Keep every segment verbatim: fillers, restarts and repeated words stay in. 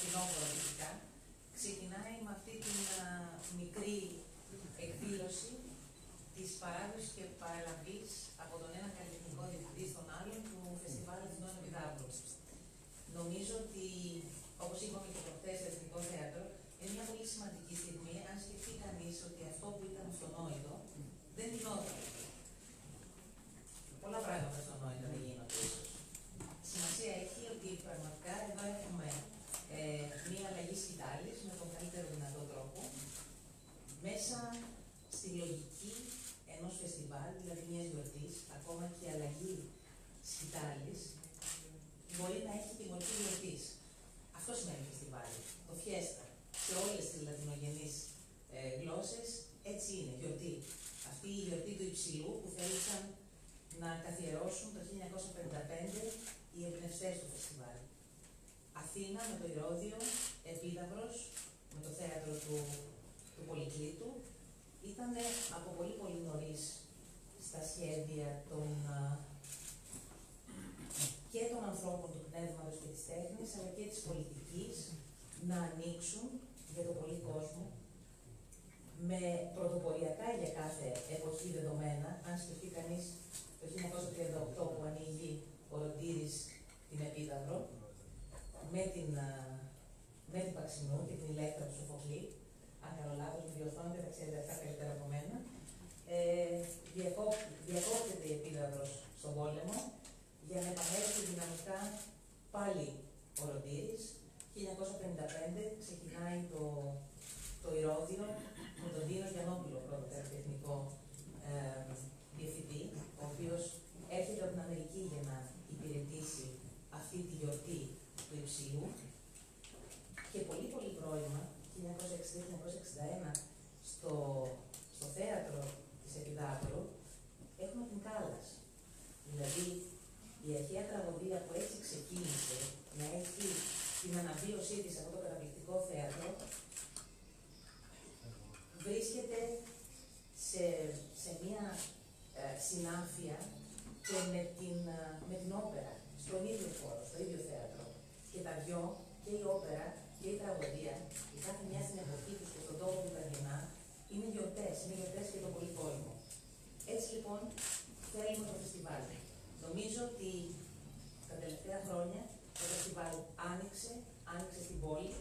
φθινόπωρο τυπικά, ξεκινάει με αυτή την α, μικρή εκδήλωση της παράδοσης και παραλαβής από τον ένα καλλιτεχνικό διευθυντή στον άλλον του Φεστιβάλ Αθηνών Επιδαύρου. Νομίζω ότι, όπως είπαμε και προχτές στο Εθνικό Θέατρο, είναι μια πολύ σημαντική στιγμή, αν σκεφτεί κανείς ότι αυτό που ήταν αυτονόητο δεν γινόταν. Πολλά πράγματα αυτονόητα δεν γίνονται ίσως. Σημασία έχει ότι πραγματικά εδώ έχουμε ε, μια αλλαγή σκητάλης με τον καλύτερο δυνατό τρόπο, μέσα στη λογική ενός φεστιβάλ, δηλαδή μιας γιορτής, ακόμα και η αλλαγή σκητάλης μπορεί να έχει τη μορφή γιορτής. Αυτό σημαίνει φεστιβάλ, το φιέστα. Σε όλες τις λατινογενείς ε, γλώσσες έτσι είναι, γιορτή. Αυτή η γιορτή του υψηλού που θέλησαν να καθιερώσουν το χίλια εννιακόσια πενήντα πέντε οι εμπνευστές του φεστιβάλ. Αθήνα με το Ηρώδειο, Επίδαυρος με το θέατρο του, του Πολυκλήτου, ήταν από πολύ πολύ νωρίς στα σχέδια των, και των ανθρώπων του πνεύματος και της τέχνης, αλλά και της πολιτικής, να ανοίξουν για το πολύ κόσμο, με πρωτοποριακά για κάθε εποχή δεδομένα. Αν σκεφτεί κανείς το χίλια εννιακόσια τριάντα οκτώ που ανοίγει ο Ροντήρης την Επίδαυρο, με την, με την Παξινού και την Ηλέκτρα του Σοφοκλή, αν κάνω λάθος, με διορθώνετε, θα ξέρετε αυτά καλύτερα από μένα, ε, διακόπτεται η Επίδαυρος στον πόλεμο, για να επανέλθει δυναμικά πάλι ο Ροντήρης. χίλια εννιακόσια πενήντα πέντε ξεκινάει το, το Ηρώδειο με τον Δίνο Γιαννόπουλο, πρώτο καλλιτεχνικό ε, διευθυντή, ο οποίος έρχεται από την Αμερική για να υπηρετήσει αυτή τη γιορτή του υψηλού. Και πολύ πολύ πρώιμα, χίλια εννιακόσια εξήντα χίλια εννιακόσια εξήντα ένα, στο, στο θέατρο της Επιδαύρου, έχουμε την Κάλλας. Δηλαδή, η αρχαία τραγωδία που έτσι ξεκίνησε να έχει την αναβίωσή της από το καταπληκτικό θέατρο, βρίσκεται σε, σε μία ε, συνάφεια και με την, με την όπερα, στον ίδιο χώρο, στο ίδιο θέατρο. Και τα δυο, και η όπερα και η τραγωδία, η κάθε μια στην εποχή τους και στον τόπο που τα γεννά, είναι γιορτές, είναι γιορτές και τον πολύ κόσμο. Έτσι λοιπόν θέλουμε το φεστιβάλ. Νομίζω ότι τα τελευταία χρόνια το φεστιβάλ άνοιξε, άνοιξε στην πόλη,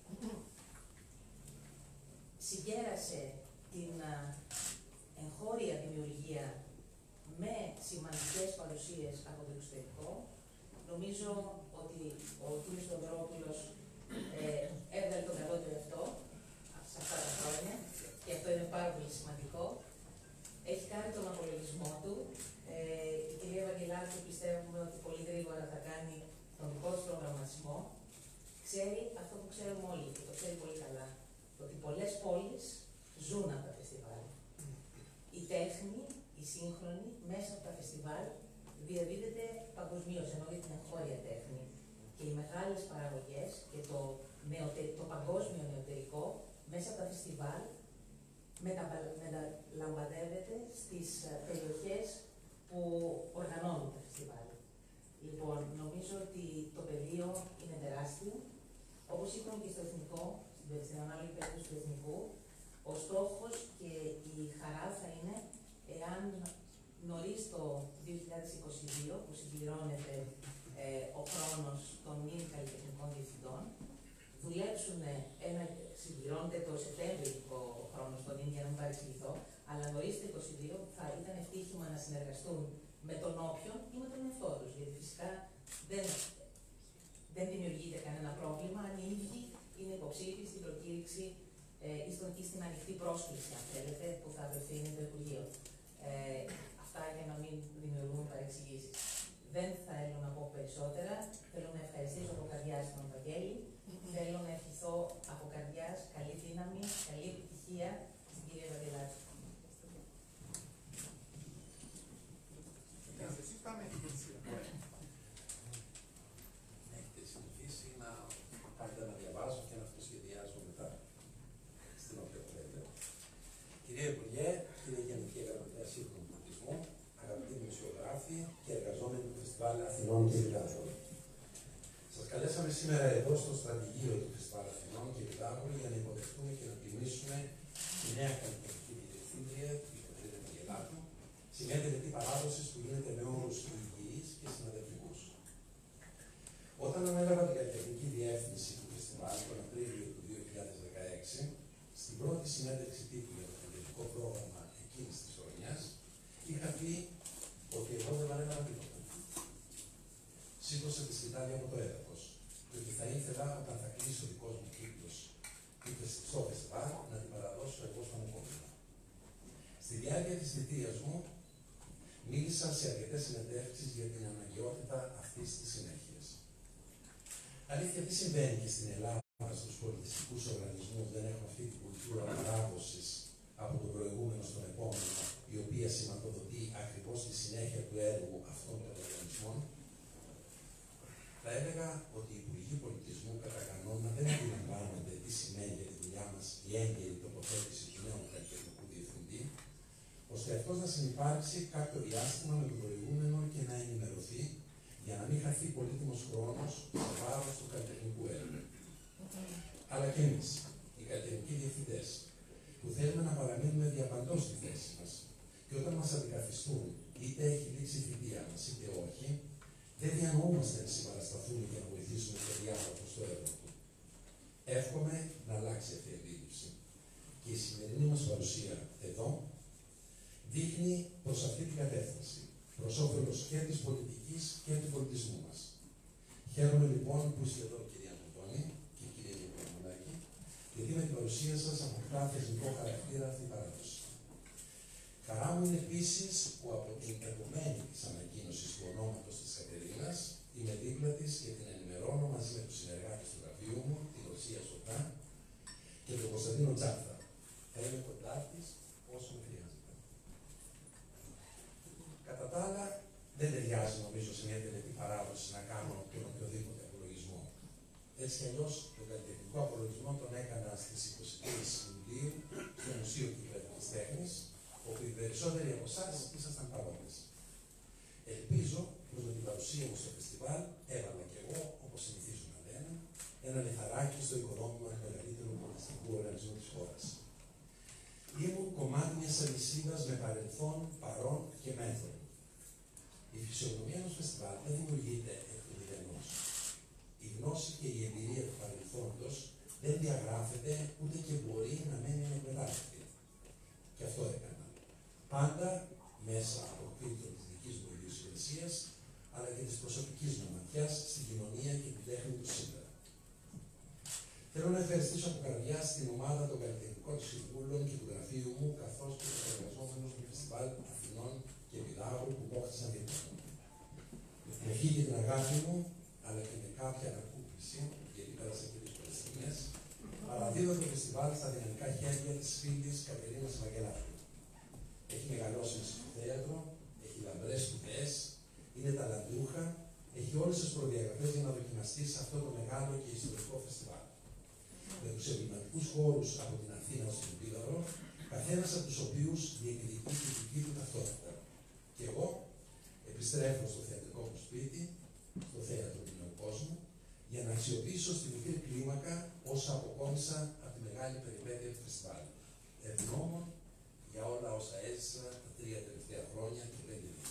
συγκέρασε την εγχώρια δημιουργία με σημαντικές παρουσίες από το εξωτερικό. Νομίζω ότι ο κ. Στοδρόπουλος ε, έβγαλε τον καλό του εαυτό σε αυτά τα χρόνια και αυτό είναι πάρα πολύ σημαντικό. Έχει κάνει τον απολογισμό του. Ε, η κυρία Βαγγελάκη πιστεύουμε ότι πολύ γρήγορα θα κάνει τον δικό του προγραμματισμό. Ξέρει αυτό που ξέρουμε όλοι και το ξέρει πολύ καλά. Ότι πολλές πόλεις ζουν από τα φεστιβάλ. Η τέχνη, η σύγχρονη, μέσα από τα φεστιβάλ διαδίδεται παγκοσμίως, ενώ για την εγχώρια τέχνη. Και οι μεγάλες παραγωγές και το, νεοτε, το παγκόσμιο νεωτερικό μέσα από τα φεστιβάλ μεταλαμπαδεύεται στις περιοχές που οργανώνουν τα φεστιβάλ. Λοιπόν, νομίζω ότι το πεδίο είναι τεράστιο. Όπως είπαμε και στο εθνικό, στην ανάλογη περίπτωση του εθνικού, ο στόχος και η χαρά θα είναι εάν νωρίς το δύο χιλιάδες είκοσι δύο, που συμπληρώνεται ε, ο χρόνος των νυν καλλιτεχνικών διευθυντών, δουλέψουν ένα, συμπληρώνεται το Σεπτέμβριο ο χρόνος των νυν για να μην παρεξηγηθώ, αλλά νωρίς το είκοσι δύο θα ήταν ευτύχημα να συνεργαστούν με τον όποιον ή με τον εαυτό τους. Γιατί φυσικά δεν, δεν δημιουργείται κανένα πρόβλημα αν οι ίδιοι είναι υποψήφοι στην προκήρυξη ε, ή, στον, ή στην ανοιχτή πρόσκληση, αν θέλετε, που θα απευθύνει το Υπουργείο. Ε, αυτά για να μην δημιουργούν παρεξηγήσεις. Δεν θέλω να πω περισσότερα. Θέλω να ευχαριστήσω από καρδιάς τον Βαγγέλη. Mm-hmm. Θέλω να ευχηθώ από καρδιάς καλή δύναμη, καλή επιτυχία στην κυρία Βαγγελάκη. Έχετε συνηθίσει να πάτε να διαβάζω και να αυτοσχεδιάζω μετά στην οποία λέτε. Κυρία Υπουργέ, κύριε Γενική Γραμματέα Σύγχρονου Πολιτισμού, αγαπητοί δημοσιογράφοι και εργαζόμενοι του Φεστιβάλ Αθηνών και Επιδαύρων. Σας καλέσαμε σήμερα εδώ στο στρατηγείο του Φεστιβάλ Αθηνών και Πιτάγωρου για να υποδεχτούμε και να τιμήσουμε τη νέα καλλιτεχνική διευθύντρια, την Κατερίνα Βαγγελάτου, σε μια τελετή παράδοση που γίνεται με όρους υγιείς και συναδελφικούς. Όταν ανέλαβα την καλλιτεχνική διεύθυνση του φεστιβάλ τον Απρίλιο του δύο χιλιάδες δεκαέξι, στην πρώτη συνέντευξη τύπου για το καλλιτεχνικό πρόγραμμα εκείνης της χρονιάς, είχα πει ότι εγώ δεν ανέλαβα τίποτα. Σήκωσα τη σκητάλη από το έδαφος και ότι θα ήθελα όταν θα κλείσει ο δικός μου κύκλος στο φεστιβάλ να την παραδώσω εγώ στον επόμενο. Στη διάρκεια της θητείας μου, μίλησα σε αρκετές συνεντεύξεις για την αναγκαιότητα αυτής της συνέχειας. Αλήθεια, τι συμβαίνει και στην Ελλάδα στους πολιτιστικούς οργανισμούς δεν έχουμε αυτή την κουλτούρα παράδοσης από τον προηγούμενο στον επόμενο, η οποία σηματοδοτεί ακριβώς τη συνέχεια του έργου αυτών των οργανισμών? Θα έλεγα ότι οι Υπουργοί Πολιτισμού κατά κανόνα δεν αντιλαμβάνονται τι σημαίνει για τη δουλειά μας η έγκαιρη τοποθέτηση του νέου καλλιτεχνικού διευθυντή, ώστε αυτός να συνυπάρξει κάποιο διάστημα με τον προηγούμενο και να ενημερωθεί για να μην χαθεί πολύτιμος χρόνος σε βάρος του καλλιτεχνικού έργου. Αλλά και εμείς, οι καλλιτεχνικοί διευθυντές, που θέλουμε να παραμείνουμε διαπαντός στη θέση μας και όταν μας αντικαθιστούν, είτε έχει λήξει η θητεία μας είτε όχι, δεν διανοούμαστε να συμπαρασταθούμε και να βοηθήσουμε το διάδοχο στο έργο του. Εύχομαι να αλλάξει αυτή η αντίληψη. Και η σημερινή μας παρουσία εδώ δείχνει προς αυτή την κατεύθυνση, προς όφελος και της πολιτικής και του πολιτισμού μας. Χαίρομαι λοιπόν που είστε εδώ, κυρία Αντώνη και κυρία Νικολακή, γιατί με την παρουσία σας αποκτά θεσμικό χαρακτήρα αυτή η παράδοση. Χαρά μου είναι επίσης που από την επομένη της ανακοίνωσης του ονόματος της Κατερίνας είμαι δίπλα της και την ενημερώνω μαζί με τους συνεργάτες του γραφείου μου, την Ρωσία Σωτά και τον Κωνσταντίνο Τσάπτα. Θα είμαι κοντά της όσο με χρειάζεται. Κατά τα άλλα, δεν ταιριάζει νομίζω σε μια τελετή παράδοση να κάνω τον οποιοδήποτε απολογισμό. Έτσι κι αλλιώς τον καλλιτεχνικό απολογισμό τον έκανα στις είκοσι τρεις Ιουλίου στο Μουσείο Κυβέρνησης Τέχνης, όπου οι περισσότεροι από εσάς ήσασταν παρόντες. Ελπίζω πως με την παρουσία μου στο φεστιβάλ έβαλα κι εγώ, όπως συνηθίζω να λένε, ένα λιθαράκι στο οικοδόμημα του μεγαλύτερου πολιτιστικού οργανισμού της χώρας. Ήμουν κομμάτι μιας αλυσίδας με παρελθόν, παρόν και μέθοδο. Η φυσιογνωμία ενός φεστιβάλ δεν δημιουργείται εκ του μηδενός. Η γνώση και η εμπειρία του παρελθόντος δεν διαγράφεται ούτε και μπορεί να μένει ανεκμετάλλευτη. Και αυτό έκανα. Πάντα μέσα από το φίλτρο της δικής μου ιδιοσυγκρασίας, αλλά και της προσωπικής μου ματιάς στην κοινωνία και την τέχνη του σήμερα. Θέλω να ευχαριστήσω από καρδιά στην ομάδα των καλλιτεχνικών συμβούλων και του γραφείου μου, καθώς και τους εργαζόμενους του Φεστιβάλ Αθηνών και Πιτάγωρου που μόχθησαν δίπλα μου. Με την ευχή και την αγάπη μου, αλλά και με κάποια ανακούφιση, γιατί πέρασα και δύσκολες στιγμές, παραδίδω το φεστιβάλ στα δυναμικά χέρια της φίλης Κατερίνας Βαγγελάτου. Έχει μεγαλώσει στο θέατρο, έχει λαμπρές σπουδές, είναι ταλαντούχα, έχει όλες τις προδιαγραφές για να δοκιμαστεί σε αυτό το μεγάλο και ιστορικό φεστιβάλ. Με τους εμβληματικούς χώρους από την Αθήνα ως την Πύλαυρο, καθένας από τους οποίους διεκδικεί τη δική του ταυτότητα. Και εγώ επιστρέφω στο θεατρικό μου σπίτι, στο θέατρο του Νέου Κόσμου, για να αξιοποιήσω στη μικρή κλίμακα όσα αποκόμισα από τη μεγάλη περιπέτεια του φεστιβάλ. Ευγνώμων για όλα όσα έζησα τα τρία τελευταία χρόνια και πέντε μήνες.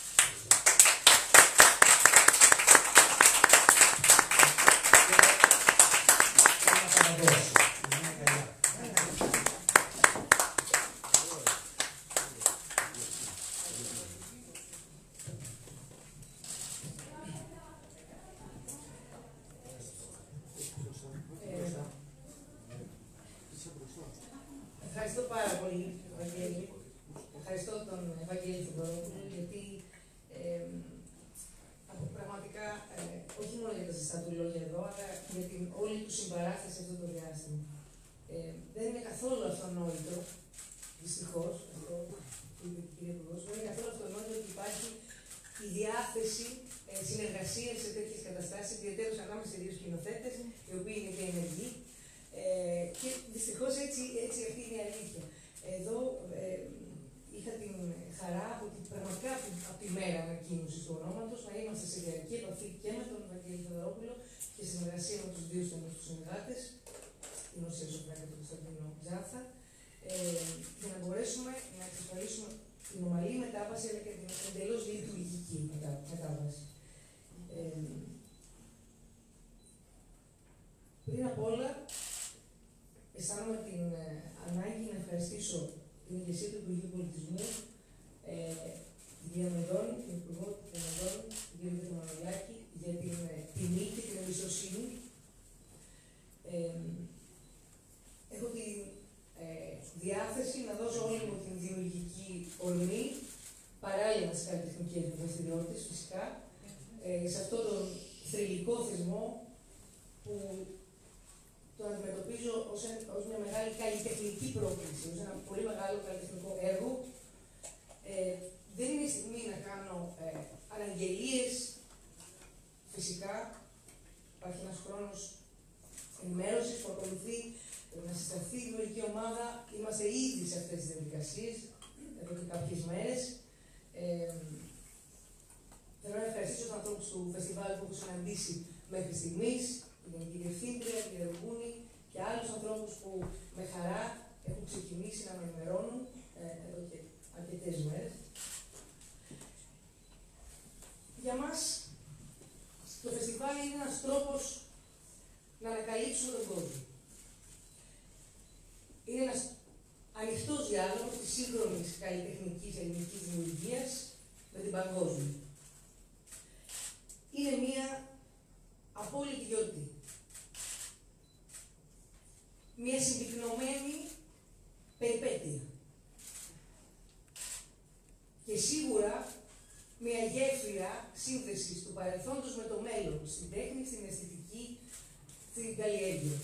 Ευχαριστώ πάρα πολύ, Ευαγγέλη. Ευχαριστώ τον Ευαγγέλη Θεοδωρόπουλο, γιατί ε, πραγματικά ε, όχι μόνο για τα ζεστά του λόγια εδώ, αλλά για την όλη του συμπαράσταση αυτό το διάστημα. Ε, δεν είναι καθόλου αυτονόητο, δυστυχώς, αυτό που είπε η κυρία Υπουργός, δεν είναι καθόλου αυτονόητο ότι υπάρχει η διάθεση ε, συνεργασία σε τέτοιες καταστάσεις, ιδιαίτερως ανάμεσα σε δύο σκηνοθέτες, οι οποίοι είναι και ενεργοί. Ε, και δυστυχώς έτσι, έτσι αυτή είναι η αλήθεια. Εδώ ε, είχα την χαρά ότι πραγματικά από τη μέρα ανακοίνωσης του ονόματος να είμαστε σε διαρκή επαφή και με τον Ευαγγέλη Θεοδωρόπουλο και συνεργασία με τους δύο στενούς τους συνεργάτες, την Οσία Σοφρά και τον Κωνσταντίνο Τζάνθα, ε, για να μπορέσουμε να εξασφαλίσουμε την ομαλή μετάβαση αλλά και την εντελώς λειτουργική μετάβαση. Ε, πριν απ' όλα, αισθάνομαι την ε, ανάγκη να ευχαριστήσω την ηγεσία του Υπουργείου Πολιτισμού, ε, την κυρία Μεδόνη, την Υπουργό των Μεδόνη, την κυρία Πετρομανολάκη, για την ε, τιμή και την εμπιστοσύνη. Ε, έχω τη ε, διάθεση να δώσω όλη μου την δημιουργική ορμή, παράλληλα με τις καλλιτεχνικές μου δραστηριότητες, φυσικά, ε, σε αυτόν τον θρυλικό θεσμό που το αντιμετωπίζω ως, ως μια μεγάλη καλλιτεχνική πρόκληση, ως ένα πολύ μεγάλο καλλιτεχνικό έργο. Ε, δεν είναι η στιγμή να κάνω ε, αναγγελίες. Φυσικά, υπάρχει ένας χρόνος ενημέρωσης που ακολουθεί να συσταθεί η δημιουργική ομάδα. Είμαστε ήδη σε αυτές τις διαδικασίες, εδώ και κάποιες μέρες. Ε, θέλω να ευχαριστήσω τους ανθρώπους του φεστιβάλ που έχω συναντήσει μέχρι στιγμής, την Γενική Διευθύντρια, την Εργούνη και άλλους ανθρώπους που με χαρά έχουν ξεκινήσει να με ενημερώνουν ε, εδώ και αρκετές μέρες. Για μας, το φεστιβάλ είναι ένας τρόπος να ανακαλύψουμε τον κόσμο. Είναι ένας ανοιχτός διάλογος της σύγχρονης καλλιτεχνικής ελληνικής δημιουργίας με την παγκόσμια. Είναι μία απόλυτη γιορτή. Μία συμπυκνωμένη περιπέτεια. Και σίγουρα μια γέφυρα σύνδεσης του παρελθόντος με το μέλλον, στην τέχνη, στην αισθητική, στην καλλιέργεια.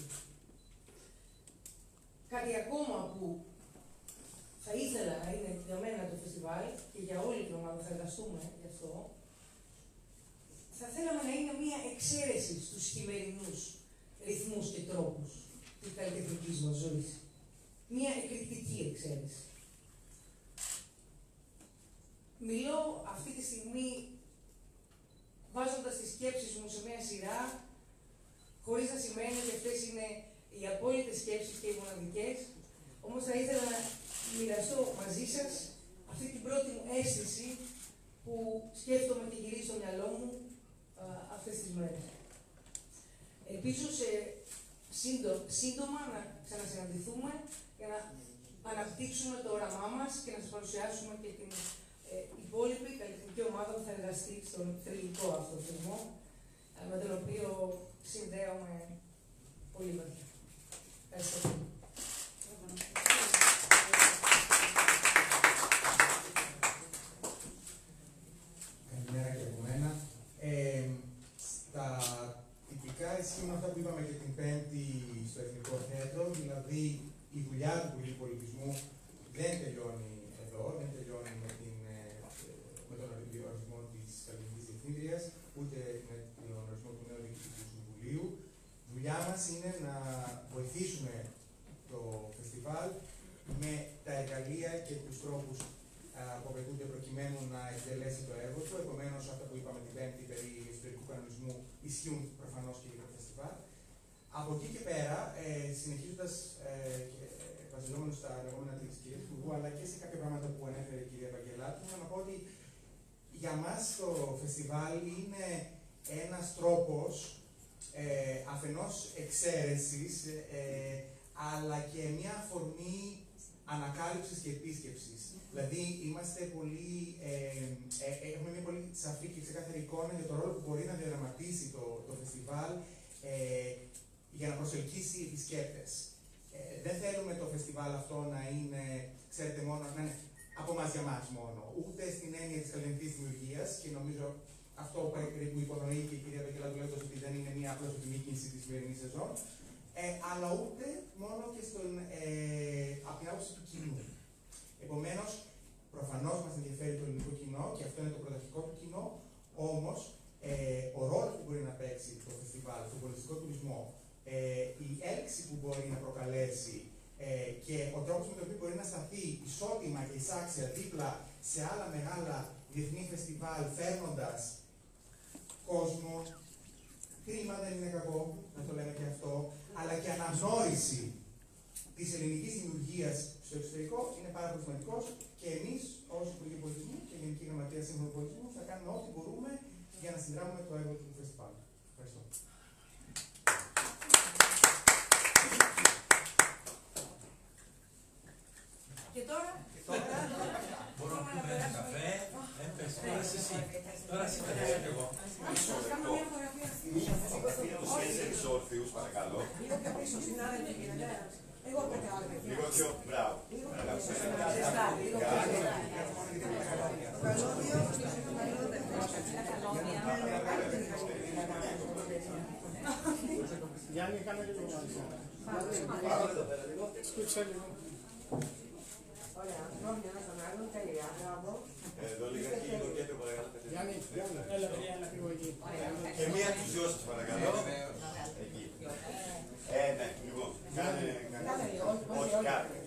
Κάτι ακόμα που θα ήθελα να είναι για μένα το φεστιβάλ και για όλη την ομάδα θα εργαστούμε γι' αυτό, θα θέλαμε να είναι μια εξαίρεση στους χειμερινούς ρυθμούς και τρόπους της καλλιτεχνικής μας ζωής. Μια εκρηκτική εξαίρεση. Μιλώ αυτή τη στιγμή βάζοντας τις σκέψεις μου σε μια σειρά, χωρίς να σημαίνει ότι αυτές είναι οι απόλυτες σκέψεις και οι μοναδικές, όμως θα ήθελα να μοιραστώ μαζί σας αυτή την πρώτη μου αίσθηση που σκέφτομαι και γυρίζει στο μυαλό μου α, αυτές τις μέρες. Ελπίζω σε σύντο- σύντομα να ξανασυναντηθούμε για να αναπτύξουμε το όραμά μας και να σας παρουσιάσουμε και την ε, υπόλοιπη καλλιτεχνική ομάδα που θα εργαστεί στον θρυλικό αυτό θεσμό, με τον οποίο συνδέομαι πολύ βαθιά. Ευχαριστώ πολύ. Καλημέρα και από μένα. Ε, στα τυπικά ισχύουν αυτά που είπαμε και την Πέμπτη στο Εθνικό Θέατρο, δηλαδή η δουλειά του Υπουργείου Πολιτισμού δεν τελειώνει εδώ, δεν τελειώνει με, την, με τον ορισμό της Καλλιτεχνικής Διευθύντριας, ούτε με τον ορισμό του νέου Διοικητικού Συμβουλίου. Η δουλειά μας είναι να βοηθήσουμε το φεστιβάλ με τα εργαλεία και τους τρόπους που απαιτούνται προκειμένου να εκτελέσει το έργο του. Επομένως, αυτά που είπαμε την Πέμπτη περί εσωτερικού κανονισμού ισχύουν προφανώς και για το φεστιβάλ. Από εκεί και πέρα, ε, συνεχίζοντας ε, και βασιζόμενος στα λεγόμενα της κυρίας Υπουργού, αλλά και σε κάποια πράγματα που ανέφερε η κυρία Βαγγελάτου, θέλω να πω ότι για μας το φεστιβάλ είναι ένας τρόπος ε, αφενός εξαίρεσης, ε, αλλά και μια αφορμή ανακάλυψης και επίσκεψης. Δηλαδή, είμαστε πολύ, ε, ε, έχουμε μια πολύ σαφή και ξεκάθαρη εικόνα για το ρόλο που μπορεί να διαδραματίσει το, το φεστιβάλ ε, για να προσελκύσει επισκέπτες. Ε, δεν θέλουμε το φεστιβάλ αυτό να είναι, ξέρετε, μόνο, να είναι από εμάς για εμάς μόνο, ούτε στην έννοια της καλλιτεχνικής δημιουργίας, και νομίζω αυτό που υπονοεί και η κυρία Βαγγελάτου λέγοντας ότι δεν είναι μια απλώς επιμήκυνση της σημερινής σεζόν, ε, αλλά ούτε μόνο και στον, ε, από την άποψη του κοινού. Επομένως, προφανώς μας ενδιαφέρει το ελληνικό κοινό και αυτό είναι το πρωταρχικό του κοινό, όμως ε, ο ρόλος που μπορεί να παίξει το φεστιβάλ, στον πολιτιστικό τουρισμό, ε, η έλξη που μπορεί να προκαλέσει ε, και ο τρόπος με τον οποίο μπορεί να σταθεί ισότιμα και εισάξια δίπλα σε άλλα μεγάλα διεθνή φεστιβάλ, φέρνοντας κόσμο, κρίμα, δεν είναι κακό, να το λέμε και αυτό, αλλά και αναγνώριση της ελληνικής δημιουργίας στο εξωτερικό είναι πάρα πολύ σημαντικός και εμείς, ως Υπουργοί Πολιτισμού και Γενική Γραμματεία Σύμφωνου Πολιτισμού, θα κάνουμε ό,τι μπορούμε για να συνδράμουμε το έργο του φεστιβάλ. Ευχαριστώ. Και τώρα, Μπορούμε να πούμε ένα καφέ, έπαιξε, τώρα είσαι εσύ. Τώρα εσύ θα δεις και εγώ. κάνουμε μια φωτογραφία. Τους τέσσερις όρθιους, παρακαλώ. Λίγο πιο πίσω, συνάδελφοι, κύριε. Εγώ το κάνω. Λίγο πιο μπράβο. Ζεστά, λίγο πιο ζεστά. Το καλώδιο, τα καλώδια. Γιάννη, κάνε λίγο μάλιστα. Πάμε εδώ πέρα λίγο. Σκούτσα λίγο. Ωραία, νόμια στον άλλον, τέλεια, μπράβο. Εδώ λιγάκι λίγο κέντρο, παρακαλώ. Γιάννη, έλα, παιδιά, έλα λίγο εκεί. Και μία τους δυο σας, παρακαλώ. Εκεί. Ε, ναι, λοιπόν. Κάνε, Κάνε λίγο, όχι, όχι, όχι, κάνε.